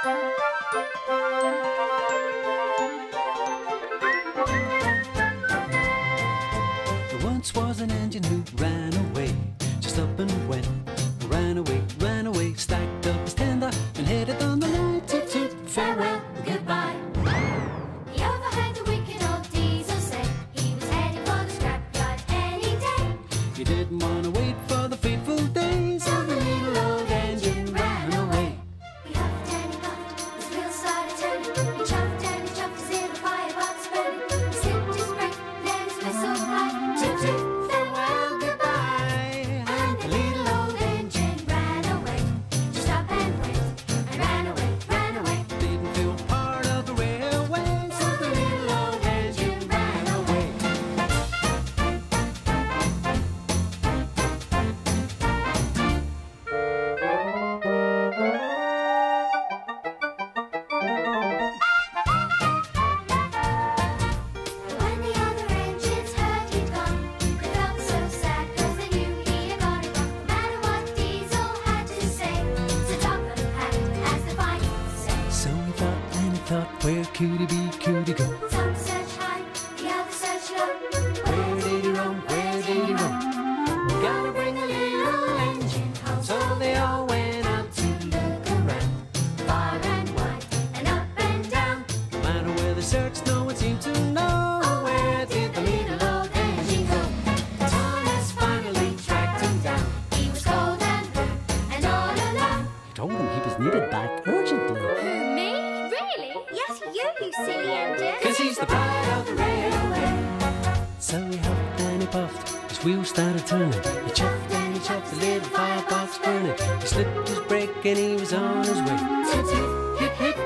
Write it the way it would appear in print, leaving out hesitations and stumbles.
There once was an engine who ran away, just up and went. Ran away, stacked up his tender and headed on the line. Toot toot, farewell, goodbye. He overheard the wicked old diesel say he was heading for the scrapyard any day. He didn't want to wait for the fateful days, so the little old engine ran away. He huffed and he puffed, his wheels started turning. He chuffed and he chuffed his little firebox burning. He slipped his brake, then his whistle cried. Toot toot, farewell, goodbye. And the little old engine ran away. Just up and went, and ran away, ran away. Didn't feel part of the railway, so the little old engine ran away. When the other engines heard he'd gone, they felt so sad 'cause they knew he had got it wrong. No matter what Diesel had to say, so top of the pack, as the Vikings say. So he thought and he thought, where could he be, could he go? Some search high, the other search low. Where did he roam, where did he roam? We gotta bring a little engine home. So they all went out to look around, Far and wide, and up and down. no matter where they searched, no one seemed to know. Where did the little old engine go? Thomas finally tracked him down. He was cold and blue, and all alone. He told him he was needed back urgently, Who, me? Really? Yes, you silly engine. 'cause he's the pride of the railway. So he huffed and he puffed, his wheels started turning. He chuffed and he chuffed, the little firebox burning. He slipped his brake and he was on his way. Toot toot, Hip hip